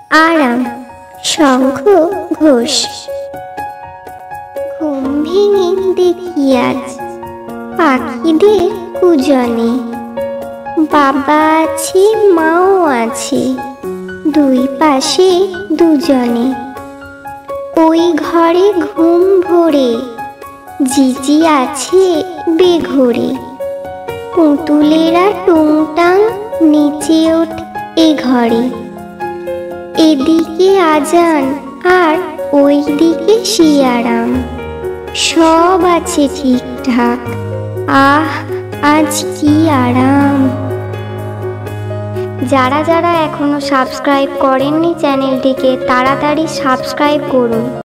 আরাম শঙ্খ ঘোষ। ঘুম ভেঙে দেখি আজ পাখিদের কুজনে, বাবা আছে মাও আছে দুই পাশে দুজনে। ওই ঘরে ঘুম ভরে জিজি আছে বেঘরে, পুতুলেরা টুংটাং নিচে ওঠ এ ঘরে। এদিকে আজান আর ওইদিকে শিয়ারাম, সব আছে ঠিকঠাক। আহ আজ কি আরাম। যারা যারা এখনো সাবস্ক্রাইব করেননি চ্যানেলটিকে তাড়াতাড়ি সাবস্ক্রাইব করুন।